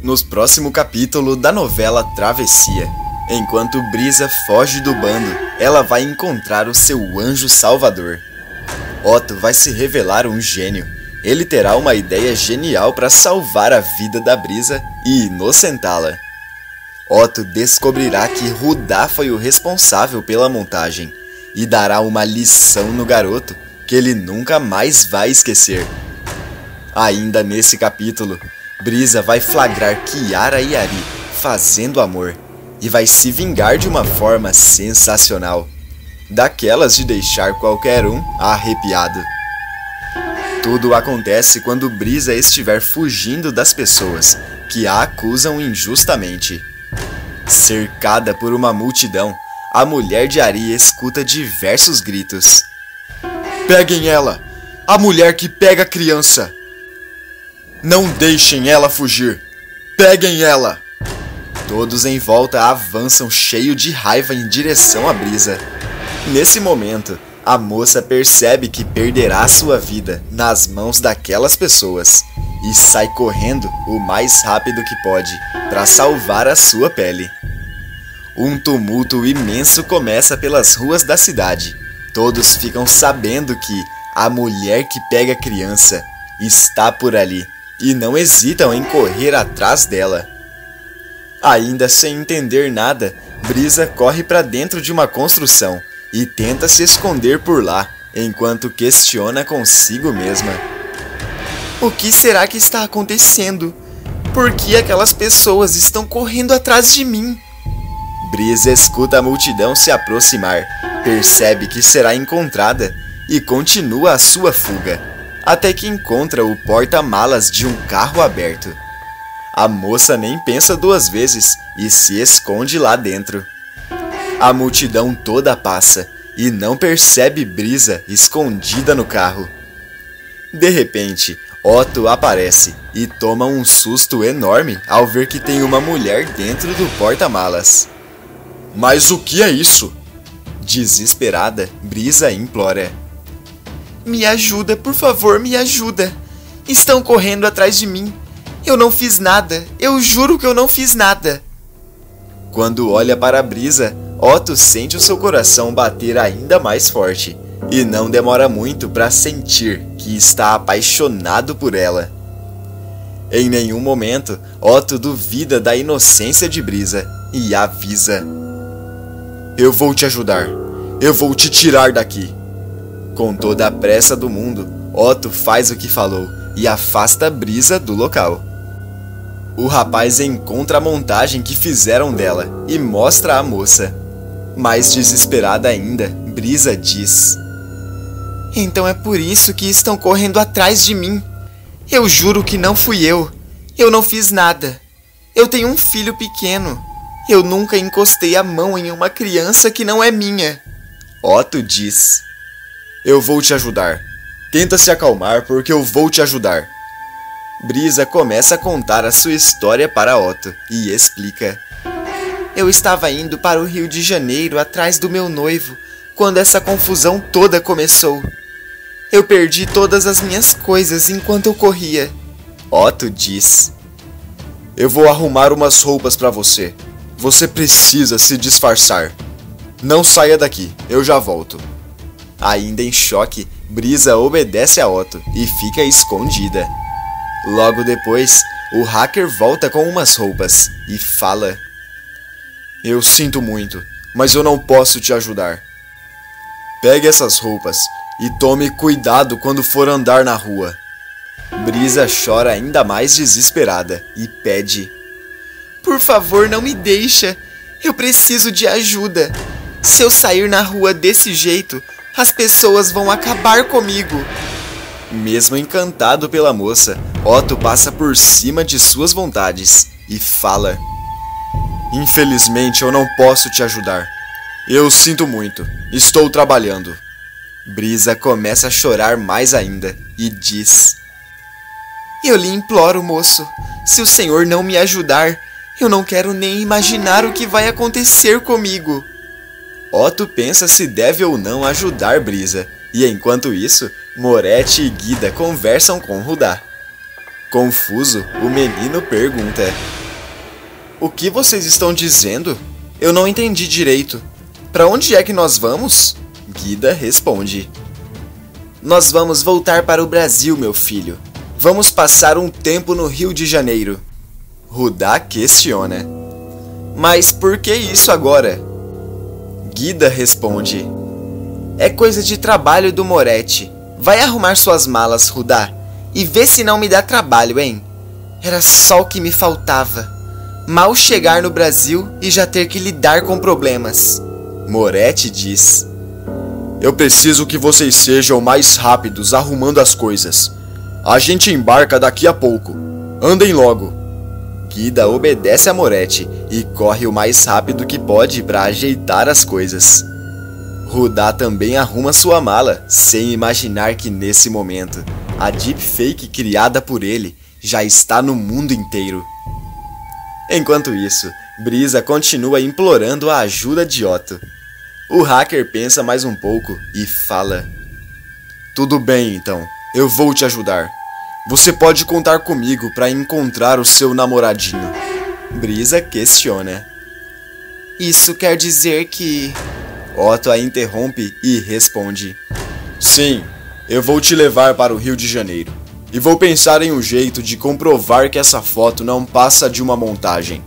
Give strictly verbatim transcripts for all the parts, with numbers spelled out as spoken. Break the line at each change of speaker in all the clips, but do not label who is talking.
nos próximo capítulo da novela Travessia. Enquanto Brisa foge do bando, ela vai encontrar o seu anjo salvador. Otto vai se revelar um gênio. Ele terá uma ideia genial para salvar a vida da Brisa e inocentá-la. Otto descobrirá que Rudá foi o responsável pela montagem e dará uma lição no garoto que ele nunca mais vai esquecer. Ainda nesse capítulo, Brisa vai flagrar Kiara e Ari fazendo amor e vai se vingar de uma forma sensacional, daquelas de deixar qualquer um arrepiado. Tudo acontece quando Brisa estiver fugindo das pessoas que a acusam injustamente. Cercada por uma multidão, a mulher de Ari escuta diversos gritos. Peguem ela! A mulher que pega a criança! Não deixem ela fugir! Peguem ela! Todos em volta avançam cheio de raiva em direção a Brisa. Nesse momento, a moça percebe que perderá sua vida nas mãos daquelas pessoas e sai correndo o mais rápido que pode para salvar a sua pele. Um tumulto imenso começa pelas ruas da cidade. Todos ficam sabendo que a mulher que pega a criança está por ali e não hesitam em correr atrás dela. Ainda sem entender nada, Brisa corre para dentro de uma construção e tenta se esconder por lá, enquanto questiona consigo mesma. O que será que está acontecendo? Por que aquelas pessoas estão correndo atrás de mim? Brisa escuta a multidão se aproximar, percebe que será encontrada e continua a sua fuga, até que encontra o porta-malas de um carro aberto. A moça nem pensa duas vezes e se esconde lá dentro. A multidão toda passa e não percebe Brisa escondida no carro. De repente, Otto aparece e toma um susto enorme ao ver que tem uma mulher dentro do porta-malas. Mas o que é isso? Desesperada, Brisa implora. Me ajuda, por favor, me ajuda. Estão correndo atrás de mim. Eu não fiz nada, eu juro que eu não fiz nada. Quando olha para Brisa, Otto sente o seu coração bater ainda mais forte e não demora muito para sentir que está apaixonado por ela. Em nenhum momento, Otto duvida da inocência de Brisa e avisa. Eu vou te ajudar, eu vou te tirar daqui. Com toda a pressa do mundo, Otto faz o que falou e afasta Brisa do local. O rapaz encontra a montagem que fizeram dela e mostra à moça. Mais desesperada ainda, Brisa diz. Então é por isso que estão correndo atrás de mim. Eu juro que não fui eu. Eu não fiz nada. Eu tenho um filho pequeno. Eu nunca encostei a mão em uma criança que não é minha. Otto diz. Eu vou te ajudar. Tenta se acalmar porque eu vou te ajudar. Brisa começa a contar a sua história para Otto e explica. Eu estava indo para o Rio de Janeiro atrás do meu noivo quando essa confusão toda começou. Eu perdi todas as minhas coisas enquanto eu corria. Otto diz. Eu vou arrumar umas roupas para você. Você precisa se disfarçar. Não saia daqui, eu já volto. Ainda em choque, Brisa obedece a Otto e fica escondida. Logo depois, o hacker volta com umas roupas e fala. Eu sinto muito, mas eu não posso te ajudar. Pegue essas roupas e tome cuidado quando for andar na rua. Brisa chora ainda mais desesperada e pede. Por favor, não me deixa. Eu preciso de ajuda. Se eu sair na rua desse jeito, as pessoas vão acabar comigo. Mesmo encantado pela moça, Otto passa por cima de suas vontades e fala. Infelizmente eu não posso te ajudar. Eu sinto muito, estou trabalhando. Brisa começa a chorar mais ainda e diz. Eu lhe imploro, moço, se o senhor não me ajudar, eu não quero nem imaginar o que vai acontecer comigo. Otto pensa se deve ou não ajudar Brisa, e enquanto isso, Moretti e Guida conversam com Rudá. Confuso, o menino pergunta: o que vocês estão dizendo? Eu não entendi direito. Para onde é que nós vamos? Guida responde: nós vamos voltar para o Brasil, meu filho. Vamos passar um tempo no Rio de Janeiro. Rudá questiona: mas por que isso agora? Guida responde: é coisa de trabalho do Moretti. Vai arrumar suas malas, Rudá, e vê se não me dá trabalho, hein? Era só o que me faltava. Mal chegar no Brasil e já ter que lidar com problemas. Moretti diz: eu preciso que vocês sejam mais rápidos arrumando as coisas. A gente embarca daqui a pouco. Andem logo. Guida obedece a Moretti e corre o mais rápido que pode para ajeitar as coisas. Rudá também arruma sua mala, sem imaginar que nesse momento, a deepfake criada por ele já está no mundo inteiro. Enquanto isso, Brisa continua implorando a ajuda de Otto. O hacker pensa mais um pouco e fala: tudo bem então, eu vou te ajudar. Você pode contar comigo para encontrar o seu namoradinho. Brisa questiona: isso quer dizer que... Otto a interrompe e responde: sim, eu vou te levar para o Rio de Janeiro. E vou pensar em um jeito de comprovar que essa foto não passa de uma montagem.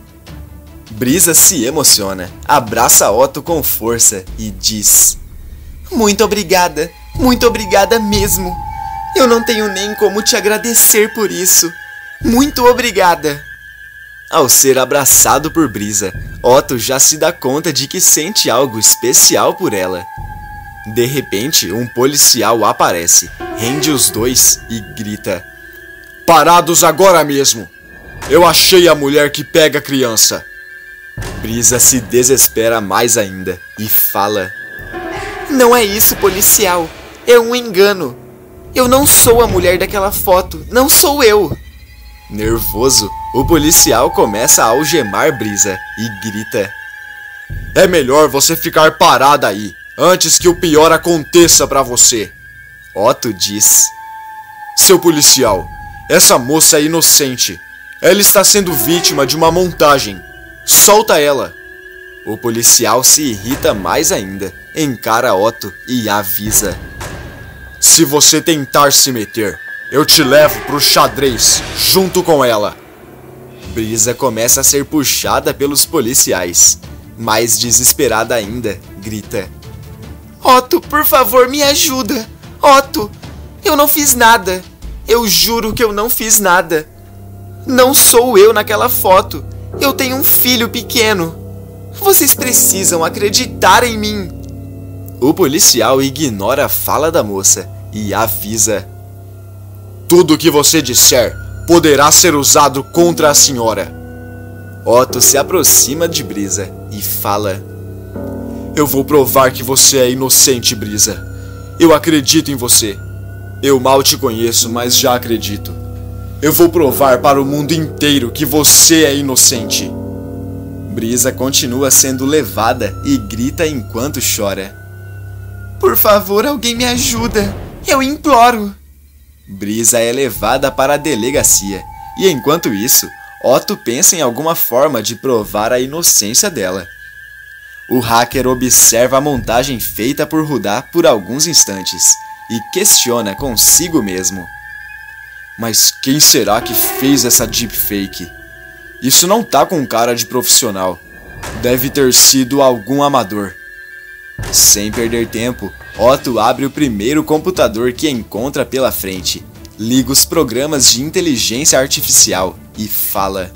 Brisa se emociona, abraça Otto com força e diz: muito obrigada, muito obrigada mesmo. Eu não tenho nem como te agradecer por isso. Muito obrigada. Ao ser abraçado por Brisa, Otto já se dá conta de que sente algo especial por ela. De repente, um policial aparece, rende os dois e grita: parados agora mesmo! Eu achei a mulher que pega a criança! Brisa se desespera mais ainda e fala: não é isso, policial. É um engano. Eu não sou a mulher daquela foto. Não sou eu. Nervoso, o policial começa a algemar Brisa e grita: é melhor você ficar parada aí, antes que o pior aconteça pra você. Otto diz: seu policial, essa moça é inocente. Ela está sendo vítima de uma montagem. Solta ela. O policial se irrita mais ainda, encara Otto e avisa: se você tentar se meter, eu te levo pro xadrez, junto com ela. Brisa começa a ser puxada pelos policiais. Mais desesperada ainda, grita: Otto, por favor, me ajuda. Otto, eu não fiz nada. Eu juro que eu não fiz nada. Não sou eu naquela foto. Eu tenho um filho pequeno. Vocês precisam acreditar em mim. O policial ignora a fala da moça e avisa: tudo o que você disser poderá ser usado contra a senhora. Otto se aproxima de Brisa e fala: eu vou provar que você é inocente, Brisa. Eu acredito em você. Eu mal te conheço, mas já acredito. Eu vou provar para o mundo inteiro que você é inocente. Brisa continua sendo levada e grita enquanto chora: por favor, alguém me ajuda. Eu imploro. Brisa é levada para a delegacia e, enquanto isso, Otto pensa em alguma forma de provar a inocência dela. O hacker observa a montagem feita por Rudá por alguns instantes e questiona consigo mesmo: mas quem será que fez essa deepfake? Isso não tá com cara de profissional. Deve ter sido algum amador. Sem perder tempo, Otto abre o primeiro computador que encontra pela frente, liga os programas de inteligência artificial e fala: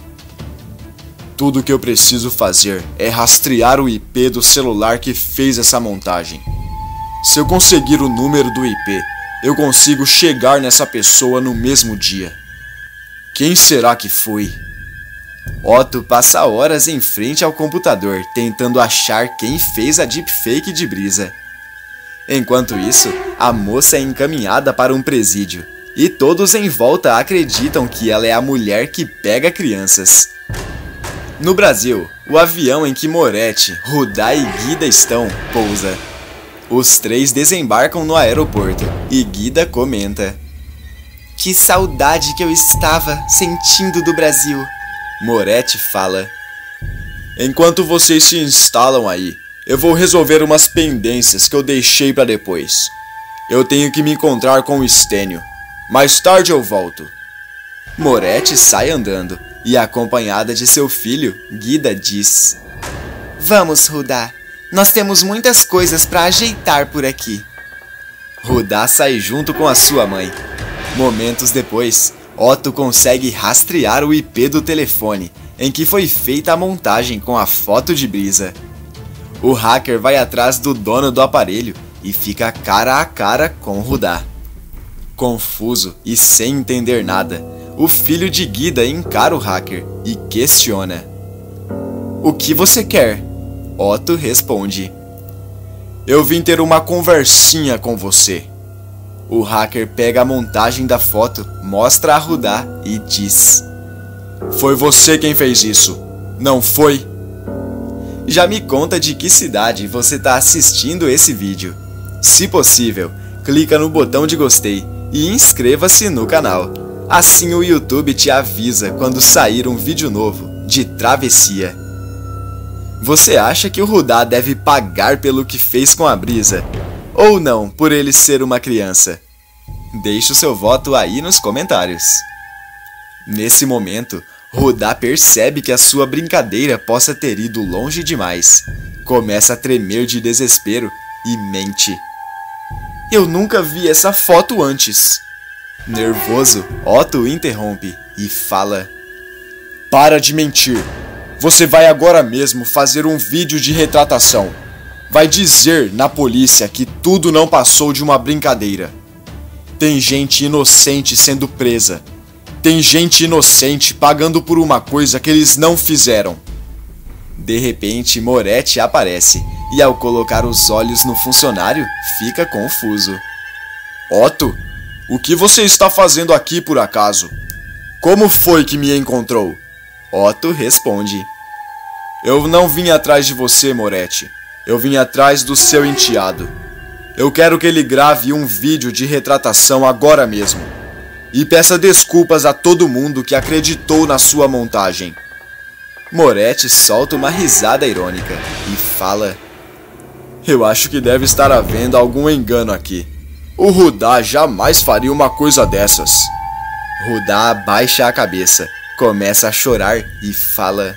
tudo o que eu preciso fazer é rastrear o I P do celular que fez essa montagem. Se eu conseguir o número do I P, eu consigo chegar nessa pessoa no mesmo dia. Quem será que foi? Otto passa horas em frente ao computador tentando achar quem fez a deepfake de Brisa. Enquanto isso, a moça é encaminhada para um presídio e todos em volta acreditam que ela é a mulher que pega crianças. No Brasil, o avião em que Moretti, Rudá e Guida estão pousa. Os três desembarcam no aeroporto e Guida comenta: Que saudade que eu estava sentindo do Brasil, Moretti fala. Enquanto vocês se instalam aí, eu vou resolver umas pendências que eu deixei para depois. Eu tenho que me encontrar com o Stênio. Mais tarde eu volto. Moretti sai andando e, acompanhada de seu filho, Guida diz: Vamos, Rudá. Nós temos muitas coisas para ajeitar por aqui. Rudá sai junto com a sua mãe. Momentos depois, Otto consegue rastrear o I P do telefone em que foi feita a montagem com a foto de Brisa. O hacker vai atrás do dono do aparelho e fica cara a cara com Rudá. Confuso e sem entender nada, o filho de Guida encara o hacker e questiona: O que você quer? Otto responde: Eu vim ter uma conversinha com você. O hacker pega a montagem da foto, mostra a Rudá e diz: Foi você quem fez isso, não foi? Já me conta de que cidade você está assistindo esse vídeo. Se possível, clica no botão de gostei e inscreva-se no canal. Assim o YouTube te avisa quando sair um vídeo novo de Travessia. Você acha que o Rudá deve pagar pelo que fez com a Brisa? Ou não, por ele ser uma criança? Deixe o seu voto aí nos comentários. Nesse momento, Rudá percebe que a sua brincadeira possa ter ido longe demais. Começa a tremer de desespero e mente: Eu nunca vi essa foto antes. Nervoso, Otto interrompe e fala: Para de mentir. Você vai agora mesmo fazer um vídeo de retratação. Vai dizer na polícia que tudo não passou de uma brincadeira. Tem gente inocente sendo presa. Tem gente inocente pagando por uma coisa que eles não fizeram. De repente, Moretti aparece e, ao colocar os olhos no funcionário, fica confuso. Otto, o que você está fazendo aqui por acaso? Como foi que me encontrou? Otto responde: Eu não vim atrás de você, Moretti. Eu vim atrás do seu enteado. Eu quero que ele grave um vídeo de retratação agora mesmo. E peça desculpas a todo mundo que acreditou na sua montagem. Moretti solta uma risada irônica e fala: Eu acho que deve estar havendo algum engano aqui. O Rudá jamais faria uma coisa dessas. Rudá abaixa a cabeça, começa a chorar e fala: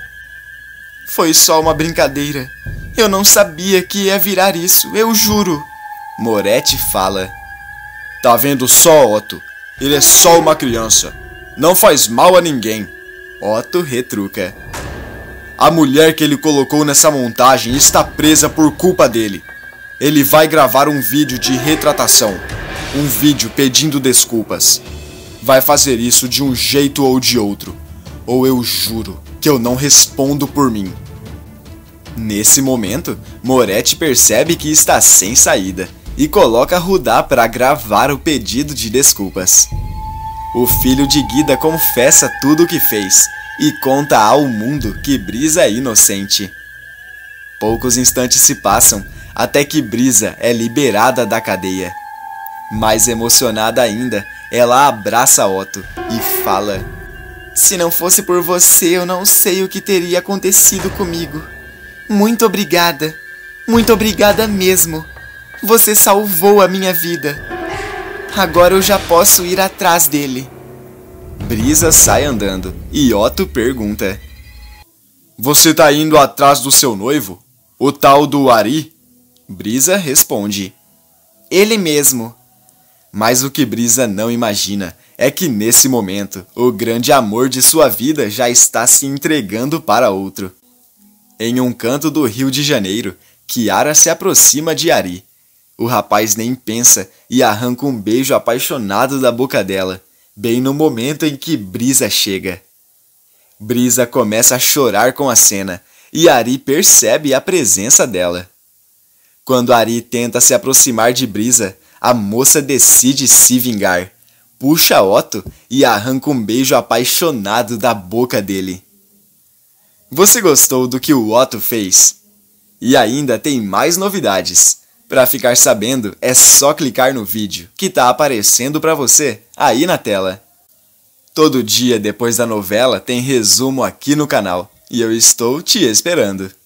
Foi só uma brincadeira. Eu não sabia que ia virar isso, eu juro. Moretti fala: Tá vendo só, Otto? Ele é só uma criança. Não faz mal a ninguém. Otto retruca: A mulher que ele colocou nessa montagem está presa por culpa dele. Ele vai gravar um vídeo de retratação. Um vídeo pedindo desculpas. Vai fazer isso de um jeito ou de outro. Ou eu juro que eu não respondo por mim. Nesse momento, Moretti percebe que está sem saída e coloca Rudá para gravar o pedido de desculpas. O filho de Guida confessa tudo o que fez e conta ao mundo que Brisa é inocente. Poucos instantes se passam até que Brisa é liberada da cadeia. Mais emocionada ainda, ela abraça Otto e fala: Se não fosse por você, eu não sei o que teria acontecido comigo. Muito obrigada. Muito obrigada mesmo. Você salvou a minha vida. Agora eu já posso ir atrás dele. Brisa sai andando e Otto pergunta: Você tá indo atrás do seu noivo? O tal do Ari? Brisa responde: Ele mesmo. Mas o que Brisa não imagina é que nesse momento o grande amor de sua vida já está se entregando para outro. Em um canto do Rio de Janeiro, Kiara se aproxima de Ari. O rapaz nem pensa e arranca um beijo apaixonado da boca dela, bem no momento em que Brisa chega. Brisa começa a chorar com a cena e Ari percebe a presença dela. Quando Ari tenta se aproximar de Brisa, a moça decide se vingar, puxa Otto e arranca um beijo apaixonado da boca dele. Você gostou do que o Otto fez? E ainda tem mais novidades. Para ficar sabendo, é só clicar no vídeo que tá aparecendo para você aí na tela. Todo dia depois da novela tem resumo aqui no canal e eu estou te esperando.